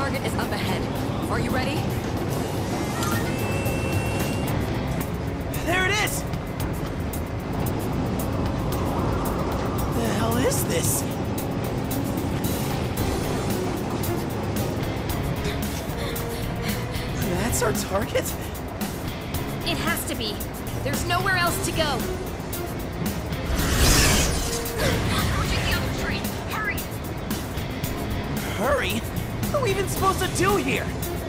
target is up ahead. Are you ready? There it is! The hell is this? That's our target? It has to be. There's nowhere else to go. Approaching the other train. Hurry! Hurry? What are we even supposed to do here?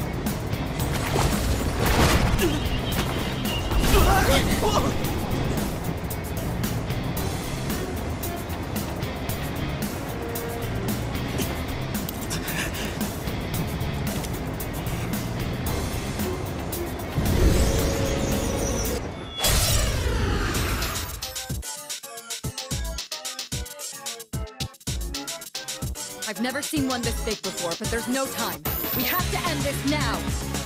I've never seen one this big before, but there's no time. We have to end this now!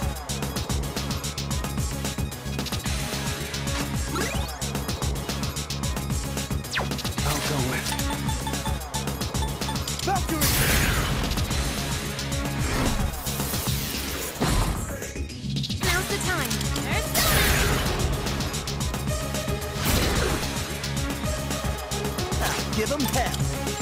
I'll go with Valkyrie! Now's the time. There's Sona! Give 'em hell!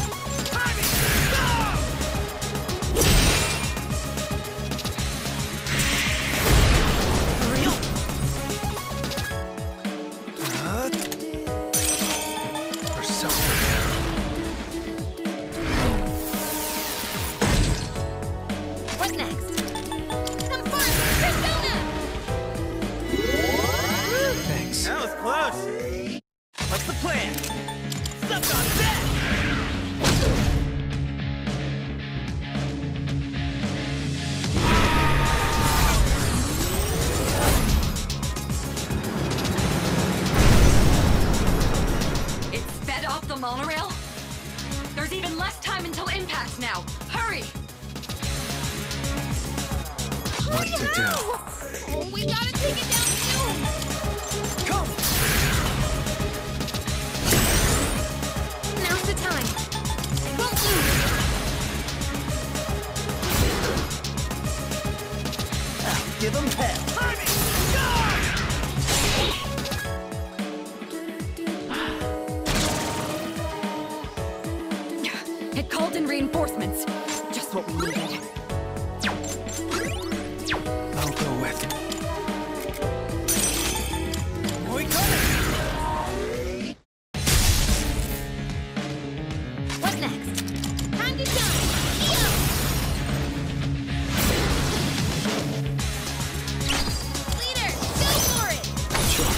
What next? Come first! Persona! Thanks. That was close. What's the plan? Suck on that! It's sped off the monorail? There's even less time until impact now! Hurry! What to do? Oh, we gotta take it down soon! Come! Now's the time. I won't lose. Give 'em hell! It called in reinforcements. Just what we needed. I'll go with we coming! What next? Time to shine! Yo! Leader, go for it! Sure.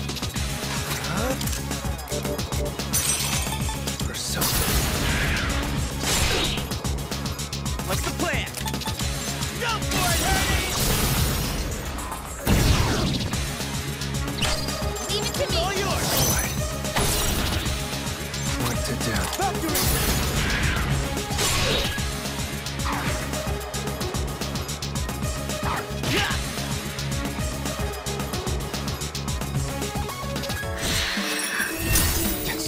Persona. What's the plan? Go for it, Hermes! Leave it to me! All yours! What to do? Valkyrie! Yes.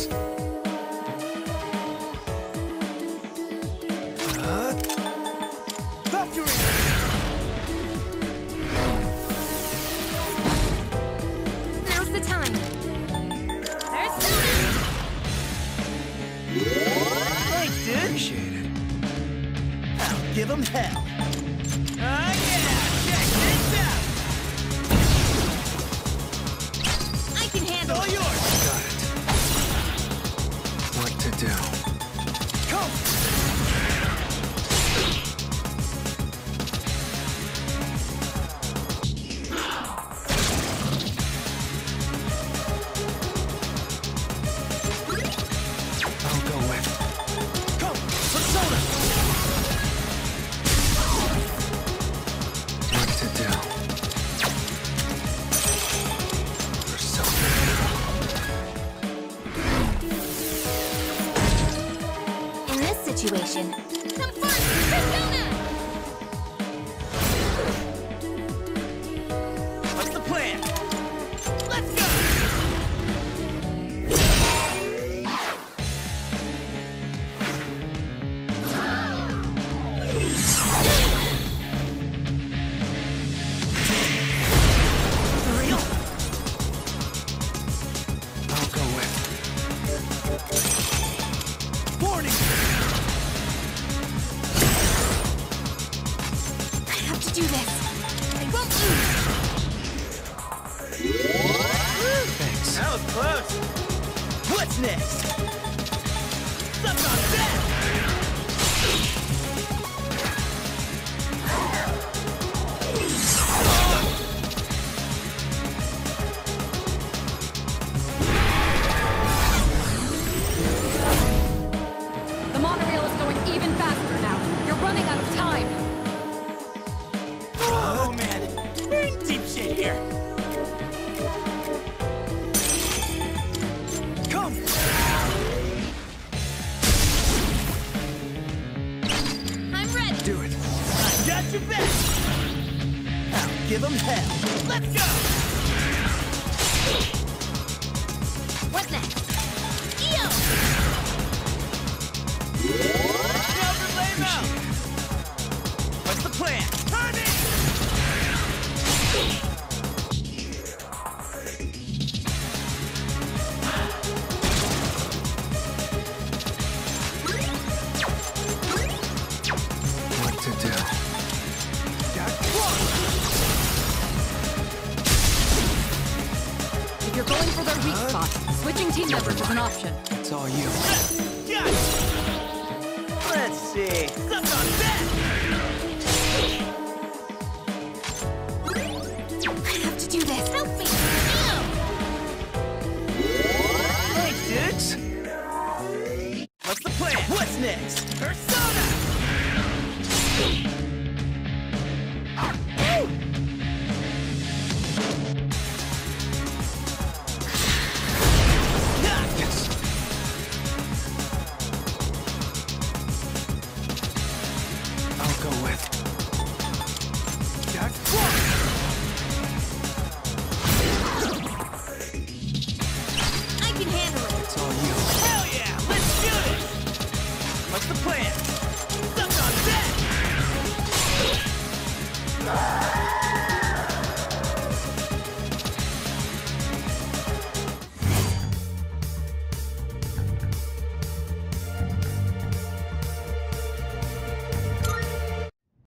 Valkyrie! Now's the time. There's Sona! Thanks, dude. Appreciate it. I'll give 'em hell. Oh yeah! Check this out! I can handle All it! yours! Got it. What to do? Come! I'll go with Come! Persona! What to do? Persona. In this situation, come first! Persona! What's the plan? Let's go! What's next? Suck on that! The monorail is going even faster now. You're running out of time. Oh man, we're in deep shit here. Come! I'm ready. Do it. I got your back! I'll give them hell. Let's go! What's next? EO! Never lay out! What's the plan? Turn it! What to do? Got one! If you're going for their weak spot, switching team members is an option. It's all you. Got it! Let's see. Suck on that! I have to do this. Help me! Thanks, dudes! What's the plan? What's next? Persona!